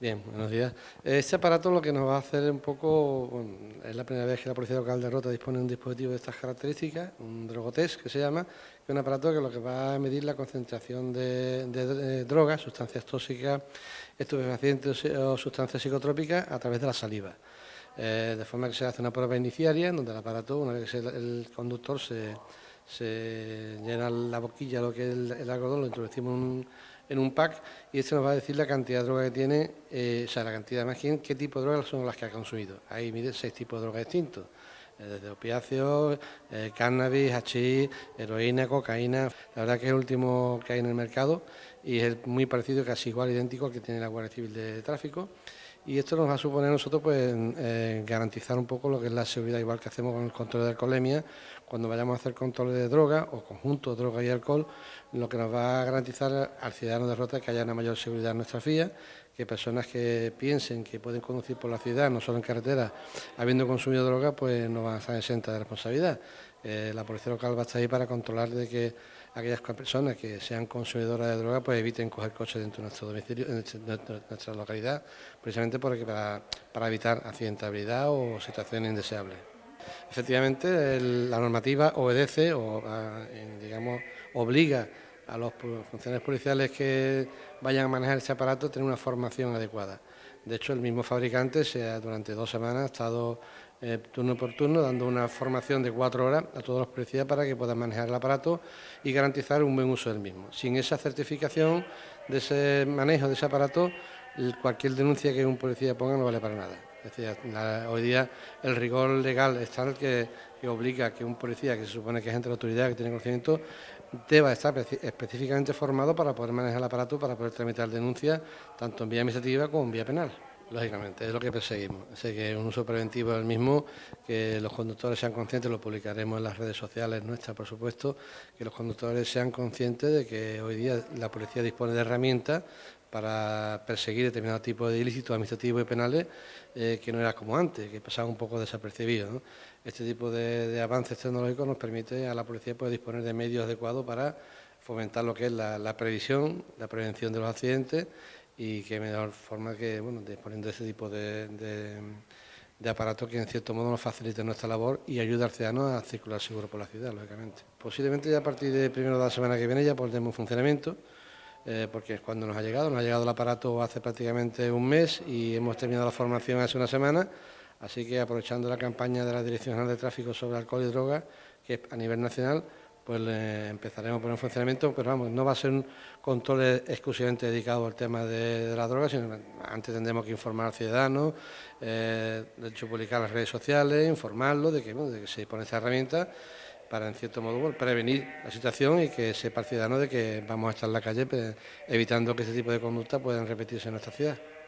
Bien, buenos días. Este aparato lo que nos va a hacer un poco, bueno, es la primera vez que la Policía Local de Rota dispone de un dispositivo de estas características, un drogotest que se llama, que es un aparato que lo que va a medir la concentración de drogas, sustancias tóxicas, estupefacientes o sustancias psicotrópicas a través de la saliva. De forma que se hace una prueba iniciaria en donde el aparato, una vez que el conductor se llena la boquilla, lo que es el algodón, lo introducimos en un pack y esto nos va a decir la cantidad de droga que tiene, o sea, la cantidad más bien qué tipo de drogas son las que ha consumido. Ahí mide 6 tipos de drogas distintos, desde opiáceos, cannabis, hachís, heroína, cocaína. La verdad que es el último que hay en el mercado y es muy parecido, casi igual, idéntico al que tiene la Guardia Civil de Tráfico. Y esto nos va a suponer a nosotros pues garantizar un poco lo que es la seguridad, igual que hacemos con el control de alcoholemia, cuando vayamos a hacer controles de droga o conjuntos de droga y alcohol, lo que nos va a garantizar al ciudadano de Rota que haya una mayor seguridad en nuestras vías, que personas que piensen que pueden conducir por la ciudad, no solo en carretera, habiendo consumido droga, pues no van a estar exentas de responsabilidad. La policía local va a estar ahí para controlar de que aquellas personas que sean consumidoras de droga pues eviten coger coche dentro de nuestro domicilio, en nuestra localidad, precisamente para evitar accidentabilidad o situaciones indeseables. Efectivamente, la normativa obedece o, digamos, obliga a los funcionarios policiales que vayan a manejar este aparato a tener una formación adecuada. De hecho, el mismo fabricante durante 2 semanas ha estado turno por turno dando una formación de 4 horas a todos los policías para que puedan manejar el aparato y garantizar un buen uso del mismo. Sin esa certificación de ese manejo de ese aparato, cualquier denuncia que un policía ponga no vale para nada. Es decir, hoy día el rigor legal es tal que obliga a que un policía, que se supone que es gente de la autoridad, que tiene conocimiento, deba estar específicamente formado para poder manejar el aparato, para poder tramitar denuncias, tanto en vía administrativa como en vía penal. Lógicamente, es lo que perseguimos. Así que un uso preventivo del mismo, que los conductores sean conscientes, lo publicaremos en las redes sociales nuestras, por supuesto, que los conductores sean conscientes de que hoy día la policía dispone de herramientas para perseguir determinados tipos de ilícitos administrativos y penales que no era como antes, que pasaba un poco desapercibido, ¿no? Este tipo de avances tecnológicos nos permite a la policía poder disponer de medios adecuados para fomentar lo que es la previsión, la prevención de los accidentes y qué mejor forma que, bueno, disponiendo de ese tipo de aparatos que en cierto modo nos faciliten nuestra labor y ayuda al ciudadano a circular seguro por la ciudad, lógicamente. Posiblemente ya a partir de primero de la semana que viene ya pondremos en funcionamiento, porque es cuando nos ha llegado el aparato hace prácticamente un mes y hemos terminado la formación hace una semana, así que aprovechando la campaña de la Dirección General de Tráfico sobre alcohol y drogas, que es a nivel nacional, pues empezaremos a poner en funcionamiento, pero vamos, no va a ser un control exclusivamente dedicado al tema de la droga, sino antes tendremos que informar al ciudadano, de hecho publicar en las redes sociales, informarlo de que se dispone esta herramienta para, en cierto modo, bueno, prevenir la situación y que sepa el ciudadano de que vamos a estar en la calle evitando que este tipo de conductas puedan repetirse en nuestra ciudad.